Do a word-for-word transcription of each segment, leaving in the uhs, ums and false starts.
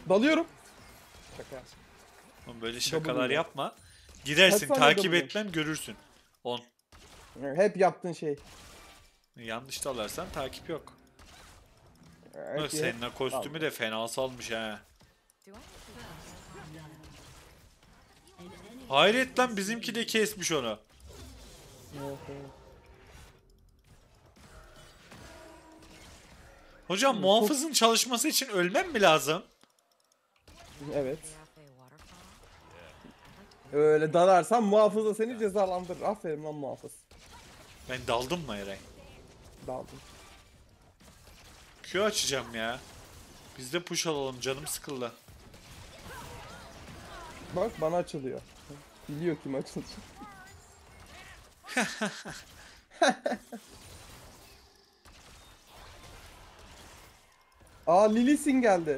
Dalıyorum. Şaka. Oğlum böyle şakalar W. yapma. Gidersin Kaç saniye takip W? etmem görürsün. on. Hep yaptığın şey. Yanlış dalarsan takip yok. Evet, Bak senin o kostümü de fena salmış ha. Hayret lan bizimki de kesmiş onu. evet, evet. Hocam Çok- muhafızın çalışması için ölmem mi lazım? Evet. Öyle dalarsan muhafız da seni cezalandırır. Aferin lan muhafız. Ben daldım mı Eray? Daldım. Q açacağım ya. Biz de push alalım, canım sıkıldı. Bak bana açılıyor. Biliyor kim açılacak. Aa Lily Sin geldi.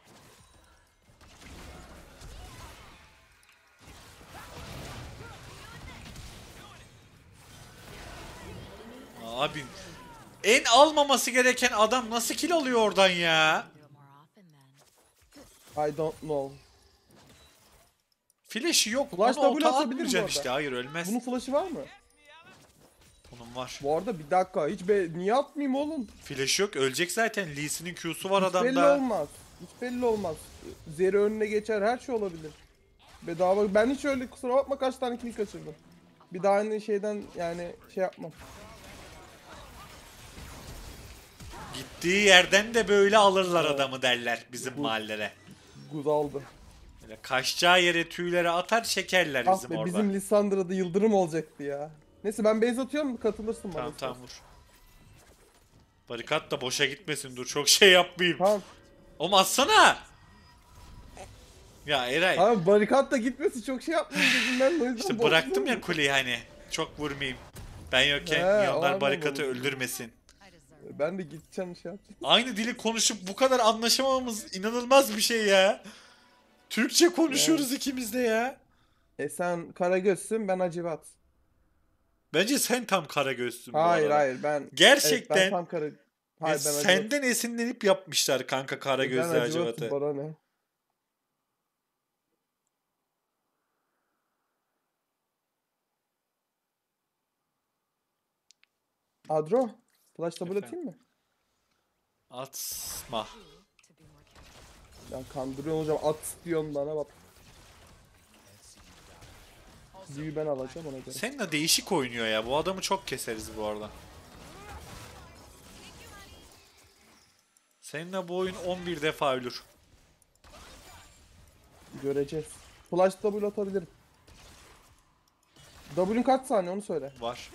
Abi en almaması gereken adam nasıl kill alıyor oradan ya? I don't know. Flash'i yok. Flash Ona W ota atabilir bu atmayacaksın arada. işte. Hayır ölmez. Bunun flash'ı var mı? Bunun var. Bu arada bir dakika hiç be niye atmayayım oğlum? Flash yok. Ölecek zaten. Lee Sin'in Q'su var Hiç belli adamda. olmaz. Hiç belli olmaz. Zeri önüne geçer her şey olabilir. Bedava ben hiç öyle kusura bakma kaç tane kill kaçırdım. Bir daha aynı şeyden yani şey yapmam. Gittiği yerden de böyle alırlar Evet. adamı derler bizim Bu- mahallere. Guz aldı. Böyle kaçacağı yere tüyleri atar çekerler Ah bizim be orada. bizim Lissandra'da yıldırım olacaktı ya. Neyse ben base atıyorum katılırsın bana. Tamam tamam vur. Barikat da boşa gitmesin, dur çok şey yapmayayım. Tamam. Oğlum atsana. Ya Eray Abi barikat da gitmesi çok şey yapmayayım dedim ben de o yüzden işte bozdum. bıraktım ya kuleyi hani. Çok vurmayayım. Ben yokken He, o milyonlar anlamda barikatı vurmuşsun. öldürmesin. Ben de gideceğim şey yapacağım. Aynı dili konuşup bu kadar anlaşamamamız inanılmaz bir şey ya. Türkçe konuşuyoruz ikimiz de ya. E sen Karagöz'sün ben Hacivat. Bence sen tam Karagöz'sün bu Hayır arada. hayır ben. Gerçekten Evet, ben tam Kara... ya Hayır ben Hacivat. senden esinlenip yapmışlar kanka Ben Karagöz'le Hacivat'ım Hacivat'ı. bana ne? Adro. Flash double Efendim? atayım mı? Atma. Ben kandırıyorum hocam at diyorsun bana bak. Büyü ben alacağım ona göre. Seninle değişik oynuyor ya. Bu adamı çok keseriz bu arada. Seninle bu oyun on bir defa ölür. Göreceğiz. Flash double atabilirim. W'un kaç saniye onu söyle. Var.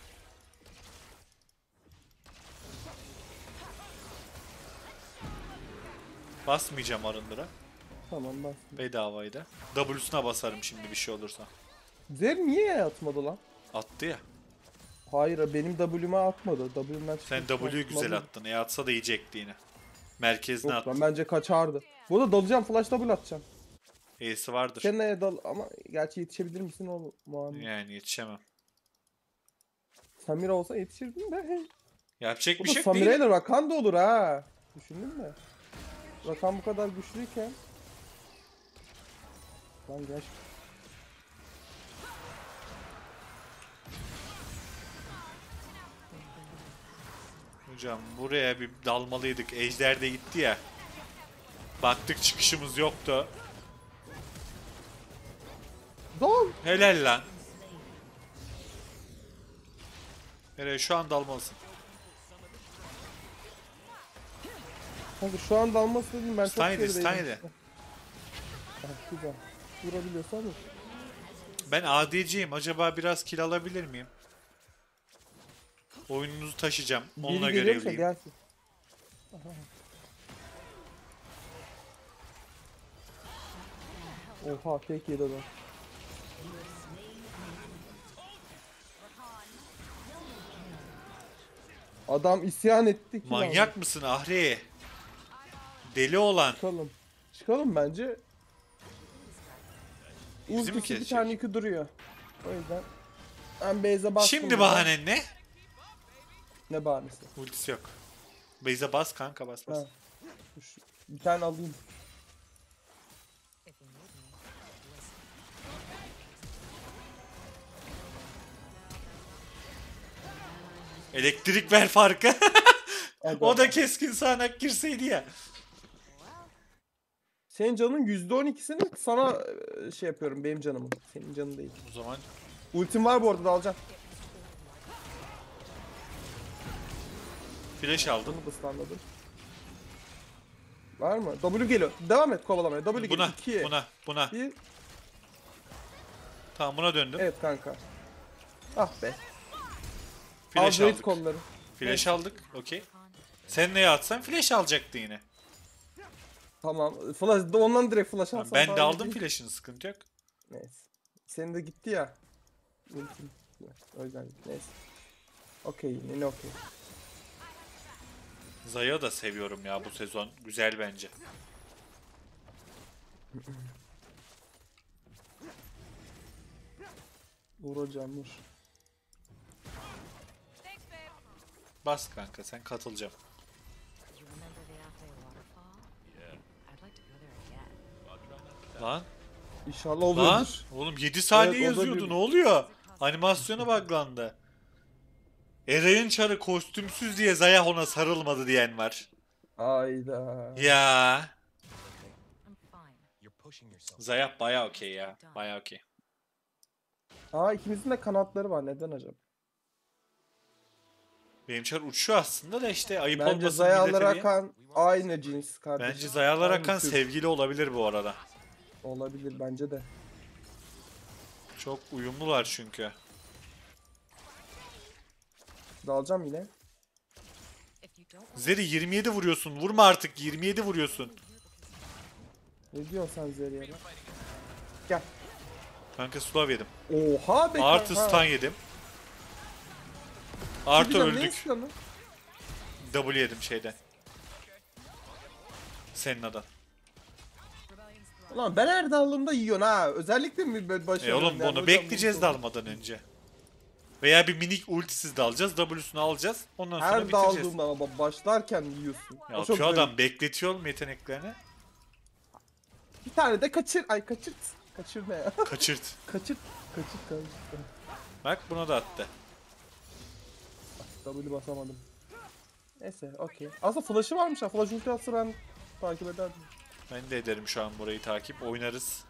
Basmayacağım arındıra. Tamam bas. Bedavaydı. W'suna basarım şimdi bir şey olursa. Zer niye atmadı lan? Attı ya. Hayır benim W'ma atmadı. W'mden Sen çıkıp W'yu güzel atmadı. attın. E atsa da yiyecekti yine. Merkezine Yok attı. lan bence kaçardı. Bu da dalacağım flash double atacağım. E'si vardır. Şenna'ya dal ama gerçi yetişebilir misin o Muhammed? Yani yetişemem. Samira olsa yetişirdin de. Yapacak Bu bir da şey yok Samira değil. ile Rakan da olur ha. Düşündün mü? Rakan bu kadar güçlüyken. Lan gel. Hocam buraya bir dalmalıydık. Ejder de gitti ya. Baktık çıkışımız yoktu. Dal. Helal lan. Nereye şu an dalmalısın. Kanka şu an dalması dedim ben çok Stein'di, gerideydim. Stein'di. Ah, güzel. Vurabiliyorsan vur. Ben A D C'yim. Acaba biraz kill alabilir miyim? Oyununuzu taşıyacağım. Onunla Biri geliyorsa görevliyim. gelsin. Aha. Oha tek yedi adam. Adam isyan etti ki. Manyak mısın Ahri? Deli olan. Çıkalım. Çıkalım bence. Bizi mi Ultisi bir kesecek? tane yükü duruyor. O yüzden ben base'e bastım. Şimdi burada. bahanen ne? Ne bahanesi? Ultisi yok. Base'e bas kanka bas bas. Ha. Dur şu- Bir tane alayım. Elektrik ver farkı. Hadi O da bakalım. keskin sağanak girseydi ya. Senin canın yüzde on ikisini sana e, şey yapıyorum, benim canımın. Senin canın değil. O zaman Ultim var bu arada, da alacağım. flash aldım. Bunu da stunladım. Var mı? W geliyor. Devam et kovalamaya. W geliyor. Buna, ikiye. buna, buna. Bir. Tamam buna döndüm. Evet kanka. Ah be. Flash Upgrade aldık. konuları. Flash aldık. Okey. Sen neye atsan flash alacaktı yine. Tamam. Flash, ondan direkt flash Tamam, alsam ben daha de iyi aldım değil. flash'ını, sıkıntı yok. Neyse. Senin de gitti ya. Ultim. O yüzden neyse. Okey, yine okey. Zaya da seviyorum ya bu sezon. Güzel bence. Vur hocam vur. Bas kanka, sen katılacağım. You remember the Afe waterfall? I'd like to go there again. Lan, İnşallah lan. oluyordur. Oğlum yedi saniye Evet, o da yazıyordu, bir- ne oluyor? Animasyona buglandı. Eray'ın çarı kostümsüz diye Zaya ona sarılmadı diyen var. Ayda. Ya. I'm fine. You're pushing yourself. Zaya baya okey ya. Baya okey. Aa, ikimizin de kanatları var. Neden acaba? Benim çar uçuyor aslında da işte ayıp Bence olmasın Zayalar millete diye. Akan aynı cins kardeşim. Bence Zayalar Aynı Akan tür. sevgili olabilir bu arada. Olabilir bence de. Çok uyumlular çünkü. Dalacağım yine. If you don't want Zeri yirmi yedi vuruyorsun. Vurma artık. yirmi yedi vuruyorsun. Ne diyorsun sen Zeri'ye lan? Gel. Kanka slow yedim. Oha be Artı kanka. stun yedim. Artı Bilmiyorum, ne öldük. istiyorsun lan? W yedim şeyden. Senin adan. Ulan ben her daldığımda yiyorsun ha. Özellikle mi böyle E başarılı? oğlum bunu bekleyeceğiz dalmadan önce. Veya bir minik ultisiz dalacağız. W'sunu alacağız. Ondan sonra Her bitireceğiz. daldığımda ama başlarken yiyorsun. Ya O çok atıyor adam. garip. Bekletiyor oğlum yeteneklerini. Bir tane de kaçır. Ay kaçırt. Kaçır ne ya? Kaçırt. kaçırt. Kaçırt kaçırt. Bak buna da attı. W basamadım. Neyse okey. Aslında flash'ı varmış ha. Flash ulti atsa ben takip ederdim. Ben de ederim şu an burayı takip. Oynarız.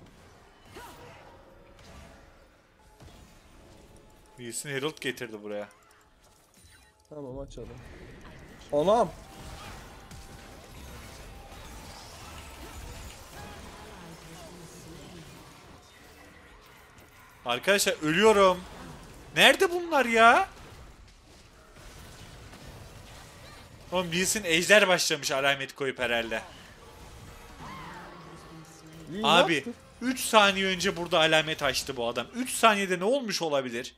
Wilson Herald getirdi buraya. Tamam açalım. Anam. Arkadaşlar ölüyorum. Nerede bunlar ya? Oğlum Wilson ejder başlamış alamet koyup herhalde. İyi, ne Abi yaptı? üç saniye önce burada alamet açtı bu adam. üç saniyede ne olmuş olabilir?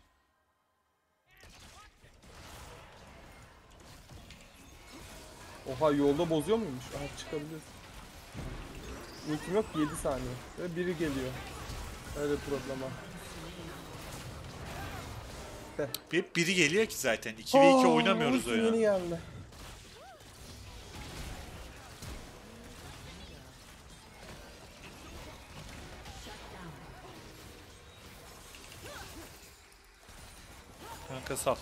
Oha, yolda bozuyor muymuş? Aha, çıkabiliyorsun. Ultim yok, yedi saniye. Ve biri geliyor. Öyle problem var. Hep biri geliyor ki zaten. iki ve iki Aa, oynamıyoruz ultim oyunu. yeni geldi. Kanka sal.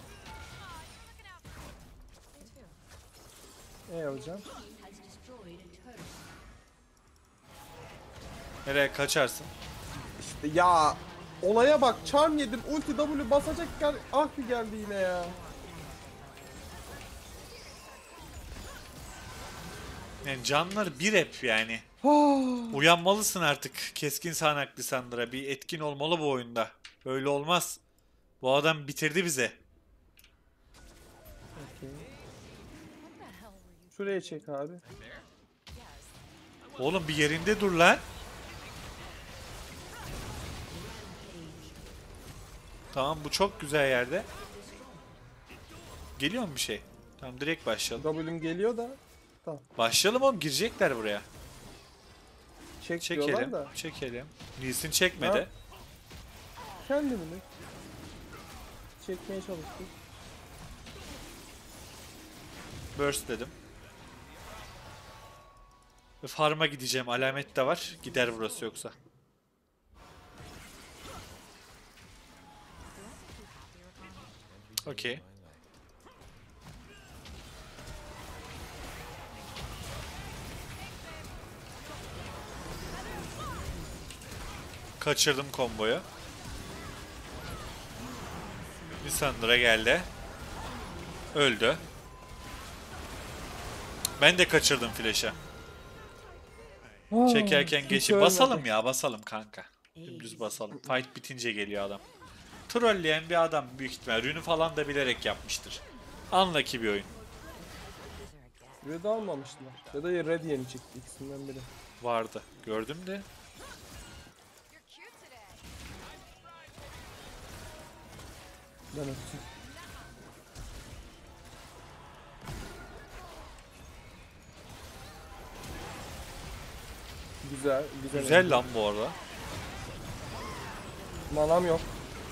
Ne hocam? Nereye kaçarsın? İşte ya, olaya bak, charm yedim, ulti W basacakken Ahri geldi yine ya. Yani canlar bir hep yani. Ah. Uyanmalısın artık keskin sağanak Lisandra. Bir etkin olmalı bu oyunda. Böyle olmaz. Bu adam bitirdi bize. Okey. Şuraya çek abi. Oğlum bir yerinde dur lan. Tamam bu çok güzel yerde. Geliyor mu bir şey? Tamam direkt başlayalım. W'm geliyor da. Tamam. Başlayalım oğlum, girecekler buraya. Çek diyorlar Çekelim. da. Çekelim. Lee'sin çekmedi. Ha. Kendimi çekmeye çalıştım. Burst dedim. Ve farm'a gideceğim. Alamet de var. Gider burası yoksa. Okey. Kaçırdım komboyu. Lissandra geldi. Öldü. Ben de kaçırdım flash'ı. Çekerken Kimse geçip ölmedi. basalım ya, basalım kanka. Dümdüz basalım. Fight bitince geliyor adam. Trolleyen bir adam büyük ihtimal. Rünü falan da bilerek yapmıştır. Unlucky bir oyun. Red almamışlar. Ya da Red yeni çıktı, ikisinden biri. Vardı. Gördüm de. Ben öptüm. Güzel, güzel. Güzel lan bu arada. Manam yok.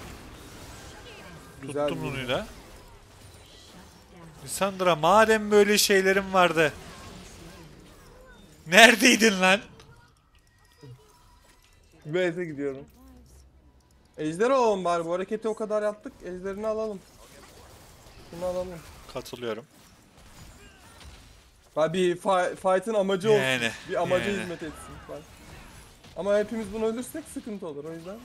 Güzel Tuttum bir- Runu'yu da. Lissandra, madem böyle şeylerim vardı. Neredeydin lan? Beyze gidiyorum. Ejder alalım bari, bu hareketi o kadar yaptık. Ejderini alalım. Şunu alalım. Katılıyorum. Ha, bir fi- fight'ın amacı olsun. Yani, Bir amaca yani. hizmet etsin. Bak. Ama hepimiz bunu ölürsek sıkıntı olur, o yüzden.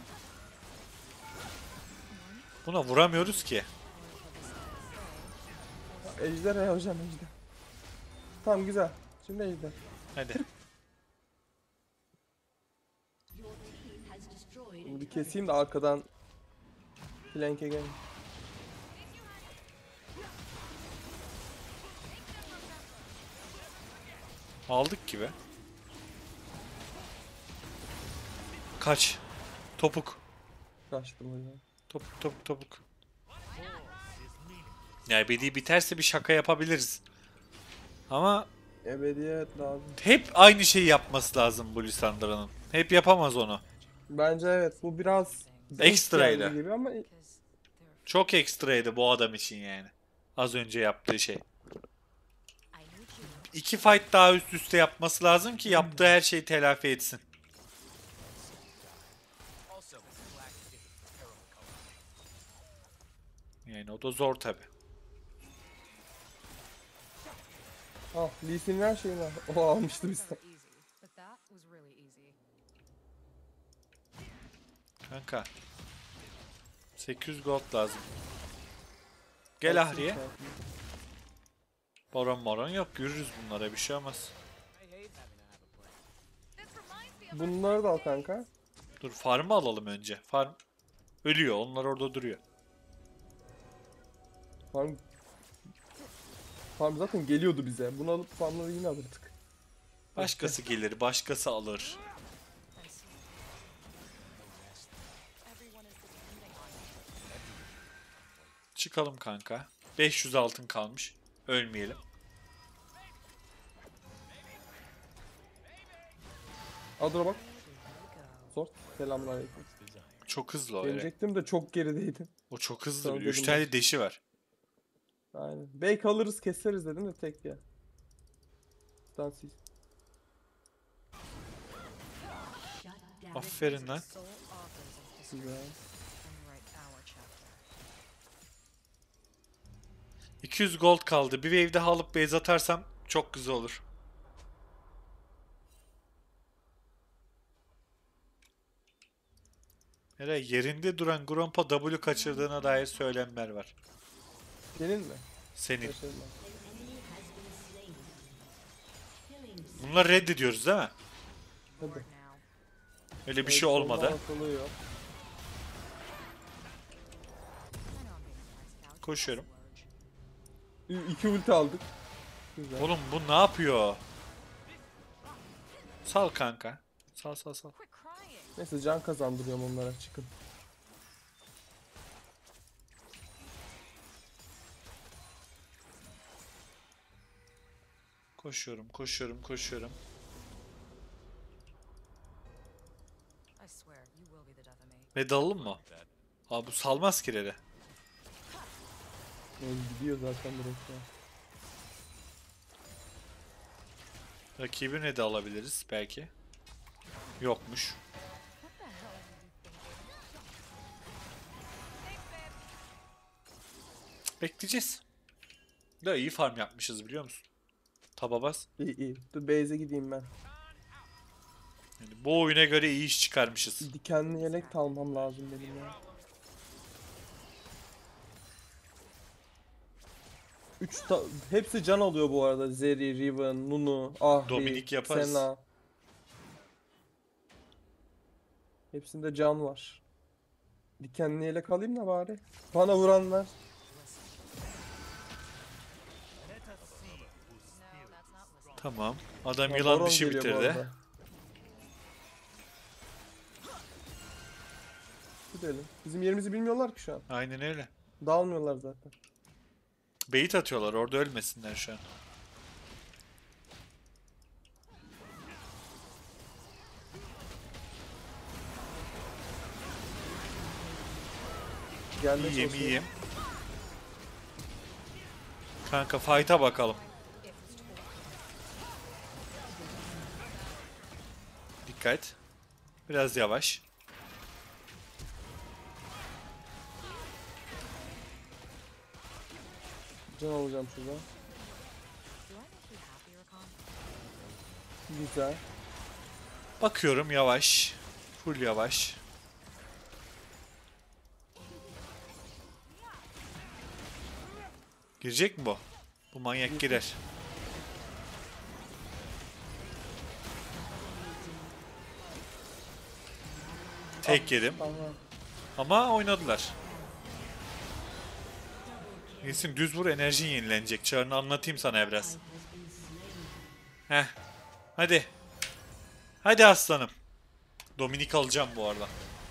Buna vuramıyoruz ki. Ejder ya hocam, ejder. Tamam, güzel. Şimdi ejder. Hadi. Bunu bir keseyim de arkadan flank'e gelin. Aldık gibi. Kaç. Topuk. Kaçtım hocam. Topuk topuk topuk. Ya ebedi biterse bir şaka yapabiliriz. Ama Ebediyet lazım. hep aynı şeyi yapması lazım bu Lissandra'nın. Hep yapamaz onu. Bence evet, bu biraz Ekstraydı. geldi gibi ama Çok ekstraydı bu adam için yani. Az önce yaptığı şey. İki fight daha üst üste yapması lazım ki yaptığı her şeyi telafi etsin. Yani o da zor tabi. ah, Lee Sin'in her şeyini al. O almıştı bizden. Easy, but that was really easy. Kanka. sekiz yüz gold lazım. Gel Ahri'ye. Baron moron yok. Yürürüz bunlara, bir şey olmaz. Bunları da al kanka. Dur farmı alalım önce. Farm ölüyor. Onlar orada duruyor. Farm... Farm zaten geliyordu bize. Bunu alıp farmları yine alırdık. Başkası gelir. Başkası alır. Çıkalım kanka. beş yüz altın kalmış. Ölmeyelim. Adro bak. Zor. Selamünaleyküm. Çok hızlı o. Evet. Gelecektim de çok gerideydim. O çok hızlı. Tamam, üç dedim tane deşi var. Aynen. Bey alırız, keseriz dedim de tek ya. Stansiz. Aferin lan. Sole authors of history Güzel. and write our chapter. iki yüz gold kaldı. Bir wave daha alıp base atarsam çok güzel olur. Hele yerinde duran Grompa W kaçırdığına dair söylemler var. Senin mi? Senin. Başarılar. Bunları reddediyoruz değil mi? Hadi. Now, Öyle bir şey Evet, olmadı. soldan atılıyor. I know I'm being a nice scout. Koşuyorum. İ- İki ulti aldık. Güzel. Oğlum bu ne yapıyor? Sal kanka. Sal sal sal. Quit crying. Neyse, can kazandırıyorum onlara, çıkın. Koşuyorum, koşuyorum, koşuyorum. I swear, you will be the death of me. Ve dalalım mı? Abi bu salmaz ki rere. Yani gidiyor zaten direkt ya. Rakibi ne de alabiliriz belki. Yokmuş. What the hell are you thinking? Bekleyeceğiz. Da iyi farm yapmışız biliyor musun? Taba bas. İyi iyi. Dur base'e gideyim ben. Yani bu oyuna göre iyi iş çıkarmışız. Dikenli yelek de almam lazım benim ya. Üç ta hepsi can alıyor bu arada. Zeri, Riven, Nunu, Ahri, Dominik yaparız. Senna. Hepsinde can var. Dikenli yelek alayım da bari. Bana vuranlar. Tamam. Adam Ya, yılan Baron dişi geliyor bu bitirdi. arada. Gidelim. Bizim yerimizi bilmiyorlar ki şu an. Aynen öyle. Dağılmıyorlar zaten. Bait atıyorlar orada, ölmesinler şu an. Gelmeye İyiyim çalışıyorum. iyiyim. Kanka fight'a bakalım. Dikkat. Biraz yavaş. Can alacağım şuradan. Do I make you happy, Rakan? Güzel. Bakıyorum yavaş. Full yavaş. Girecek mi bu? Bu manyak girer. Tek yedim. Tamam. Ama oynadılar. Nesin düz vur, enerjin yenilenecek. Çağrını anlatayım sana biraz. Heh. Hadi. Hadi aslanım. Dominik alacağım bu arada.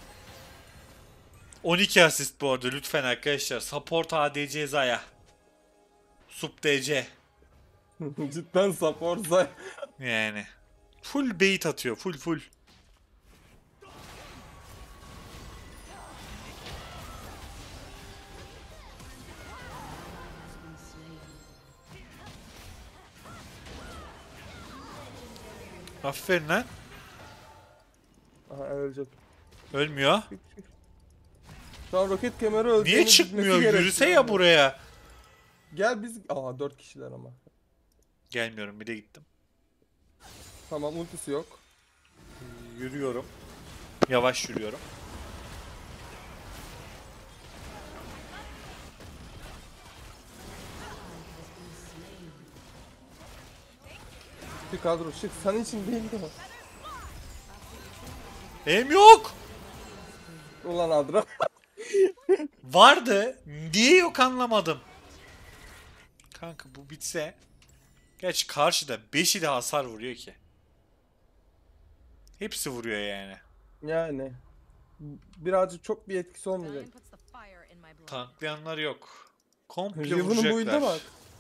on iki asist bu arada lütfen arkadaşlar. Support A D C Zaya. Sup D C. Cidden support zay. Yani. Full bait atıyor. Full full. Aferin lan. Aha ölecek. Ölmüyor. Şu an roket kemeri öldü. Niye çıkmıyor? Yürüse ya buraya. Gel biz... Aa dört kişiler ama. Gelmiyorum, bir de gittim. Tamam ultisi yok. Yürüyorum. Yavaş yürüyorum. Bir kadro şık. Senin için değil de. Benim yok. Ulan Adra. Vardı. Niye yok anlamadım. Kanka bu bitse. Gerçi karşıda beşi de hasar vuruyor ki. Hepsi vuruyor yani. Yani. Birazcık çok bir etkisi olmayacak. Rebellion puts the fire in my blood. Tanklayanlar yok. Komple Riven'ın build'e vuracaklar. bak.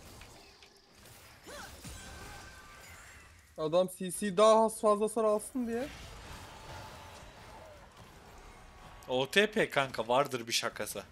Adam C C daha az fazla hasar alsın diye. O T P kanka vardır bir şakası.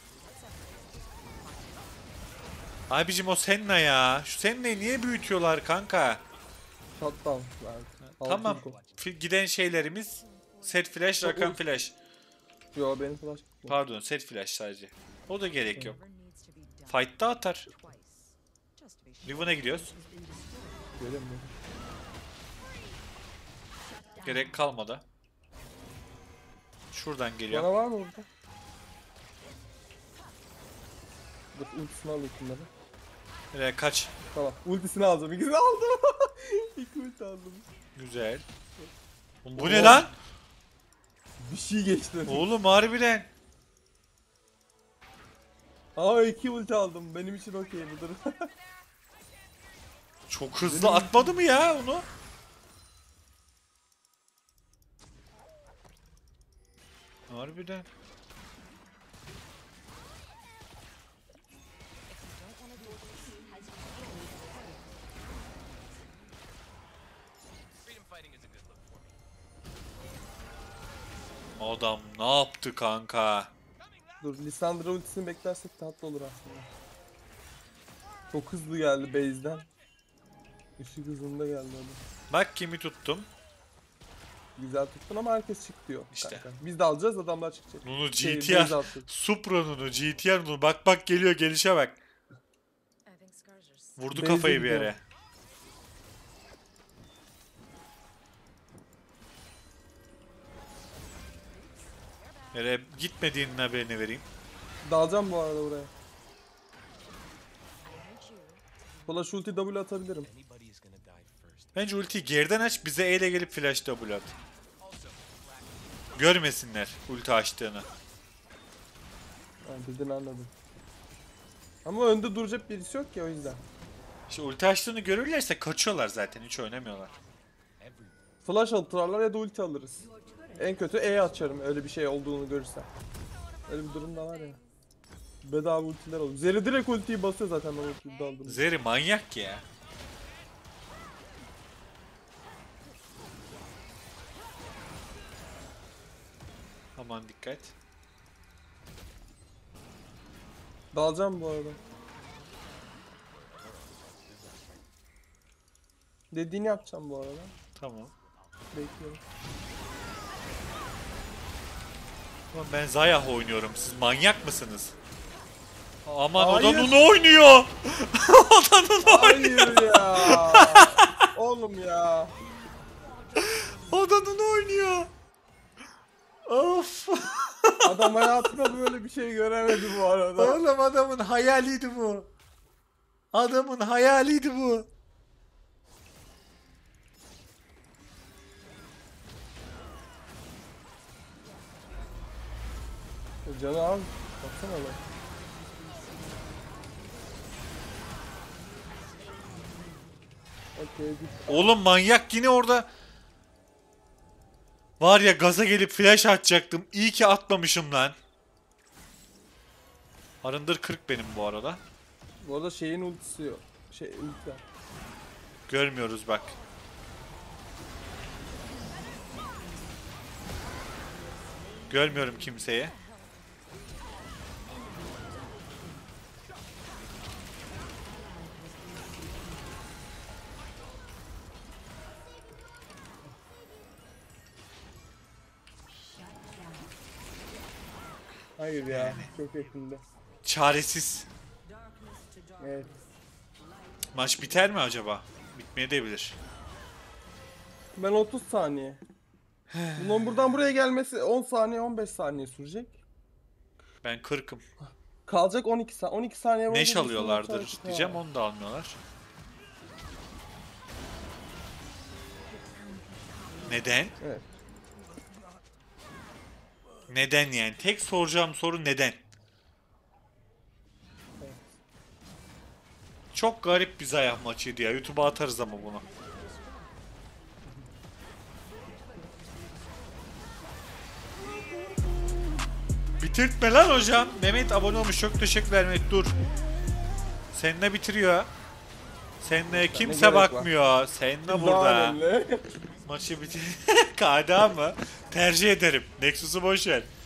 Abicim o Senna ya. Şu Senna'yı niye büyütüyorlar kanka? Shutdown verdi. Tamam. Altın gol. Fi- Giden şeylerimiz set flash, rakan flash. Yo benim flash gitmiyor. Pardon, set flash sadece. O da gerek yok. Whatever needs to be done Fight'ta atar. twice. Just to be sure. Riven'a gidiyoruz. Göremiyorum. Gerek kalmadı. Şuradan geliyor. Bana var mı burada? Dur ultisini alayım bunları. Nereye kaç? Tamam ultisini alacağım. İkisini aldım. İki ulti aldım. Güzel. Oğlum bu ne lan? Bir şey geçti. Oğlum harbiden. Aa iki ulti aldım. Benim için okey budur. Çok hızlı atmadı mı ya onu? Harbiden. Adam ne yaptı kanka? Dur Lissandra ultisini beklersek tatlı olur aslında. Çok hızlı geldi base'den. Işık hızında geldi adam. Bak kimi tuttum. Güzel tuttun ama herkes çık diyor. İşte. Kanka. Biz de alacağız adamlar çıkacak. Nunu Şey, G T R. base atacak. Supra Nunu G T R Nunu. Bak bak geliyor, gelişe bak. I think scars are s- Vurdu Base'e kafayı bir gidiyor. yere. Nereye gitmediğinin haberini vereyim. Dalacağım bu arada buraya. Flash ulti W atabilirim. Bence ultiyi geriden aç, bize E ile gelip flash W at. Görmesinler ulti açtığını. Ha, dediğini anladım. Ama önde duracak birisi yok ki o yüzden. İşte ulti açtığını görürlerse kaçıyorlar zaten, hiç oynamıyorlar. Flash atarlar ya da ulti alırız. En kötü E açarım öyle bir şey olduğunu görürsem. Öyle bir durum da var ya. Bedava ultiler olur. Zeri direkt ultiyi basıyor zaten ben ultiyi daldım. Zeri manyak ya. Aman dikkat. Dalacağım bu arada. Dediğini yapacağım bu arada. Tamam. Bekliyorum. Ulan ben Zayah oynuyorum. Siz manyak mısınız? Aman o da Hayır. Nunu oynuyor. O da Nunu oynuyor. Hayır ya. Oğlum ya. O da Nunu oynuyor. Of. Adam hayatında böyle bir şey göremedi bu arada. Oğlum adamın hayaliydi bu. Adamın hayaliydi bu. Canı abi. Baksana lan. Okey git. Oğlum manyak yine orada. Var ya gaza gelip flash atacaktım. İyi ki atmamışım lan. Arındır kırk benim bu arada. Bu arada şeyin ultisi yok. Şey ulti var. Görmüyoruz bak. Görmüyorum kimseye. Hayır ya. Çok yakında. Çaresiz. Evet. Maç biter mi acaba? Bitmeye de bilir. Ben otuz saniye. Bunun buradan buraya gelmesi on saniye on beş saniye sürecek. Ben kırkım. Kalacak on iki saniye. on iki saniye boyunca Neş bir alıyorlardır sürü maç diyeceğim, var. onu da almıyorlar. Neden? Evet. Neden yani? Tek soracağım soru neden? Çok garip bir Zayah maçıydı ya. YouTube'a atarız ama bunu. Bitirtme lan hocam. Mehmet abone olmuş. Çok teşekkürler Mehmet. Dur. Seninle bitiriyor. Seninle kimse gerek var? bakmıyor. Seninle Daha burada. önemli. Maçı bitir. K D A mı? Tercih ederim. Nexus'u boş ver.